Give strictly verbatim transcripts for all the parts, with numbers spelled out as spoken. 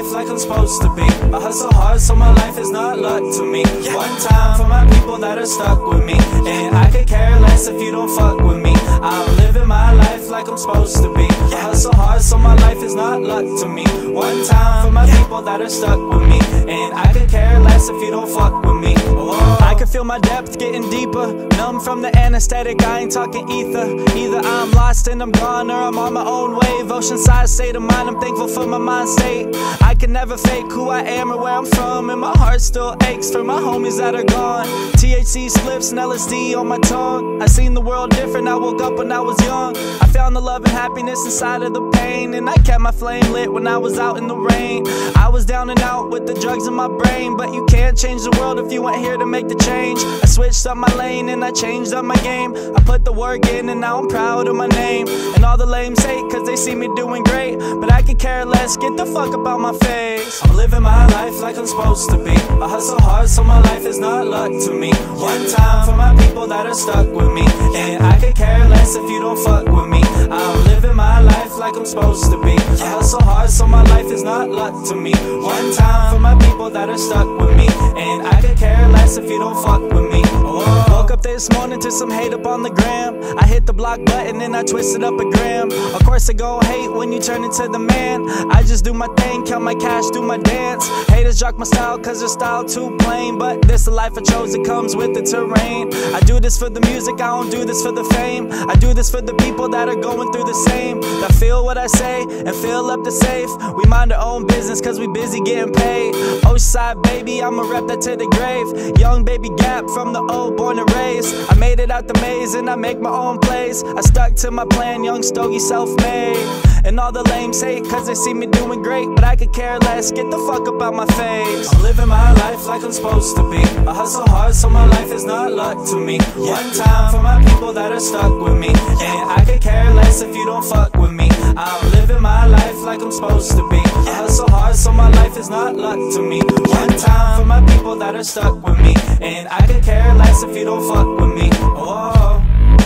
life like I'm supposed to be. I hustle hard so my life is not luck to me. One time for my people that are stuck with me, and I could care less if you don't fuck with me. I'm living my life like I'm supposed to be. I hustle hard so my life is not luck to me. One time for my people that are stuck with me, and I could care less if you don't fuck with me. Whoa. I can feel my depth getting deeper, numb from the anesthetic, I ain't talking ether. Either I'm lost and I'm gone, or I'm on my own wave. Oceanside state of mind, I'm thankful for my mind state. I can never fake who I am or where I'm from, and my heart still aches for my homies that are gone. T H C slips and L S D on my tongue. I seen the world different, I woke up when I was young. I found the love and happiness inside of the pain, and I kept my flame lit when I was out in the rain. I was down and out with the drugs in my brain, but you can't change the world if you ain't here to make the change. I switched up my lane and I changed up my game. I put the work in and now I'm proud of my name. And all the lames hate cause they see me doing great, but I could care less, get the fuck about my face. I'm living my life like I'm supposed to be. I hustle hard so my life is not luck to me. One time for my people that are stuck with me, and I could care less if you don't fuck with me. I'm living my life like I'm supposed to be. I hustle hard so my life is not luck to me. One time for my people that are stuck with me, and I could care less if you don't fuck with me. Whoa. Woke up this morning to some hate up on the gram. I hit the block button and I twisted up a gram. Of course they gon' hate when you turn into the man. I just do my thing, count my cash, do my dance. Haters jock my style cause their style too plain, but this the life I chose, it comes with the terrain. I do this for the music, I don't do this for the fame. I do this for the people that are going through the same, that feel what I say and fill up the safe. We mind our own business cause we busy getting paid. Oceanside baby, I'ma rep that to the grave. Young baby Gap from the old, born and raised. I made it out the maze and I make my own place. I stuck to my plan, young stogie self-made. And all the lames hate cause they see me doing great, but I could care less, get the fuck up out my face. I'm living my life like I'm supposed to be. I hustle hard so my life is not luck to me. One time for my people that are stuck with me, and I could care less if you don't fuck with me. I'm living my life like I'm supposed to be. I hustle hard so my life is not luck to me. One time for my people that are stuck with me, and I could care less if you don't fuck with me. Oh,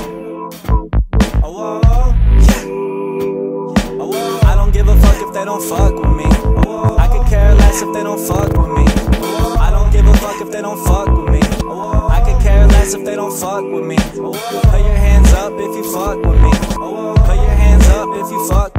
oh, oh, yeah. Oh, oh. I don't give a fuck if they don't fuck with me. Oh, I could care less if they don't fuck with me. Oh, I don't give a fuck if they don't fuck with me. Oh, I could care less if they don't fuck with me. Oh, put your hands up if you fuck with me. Oh, put your hands up if you fuck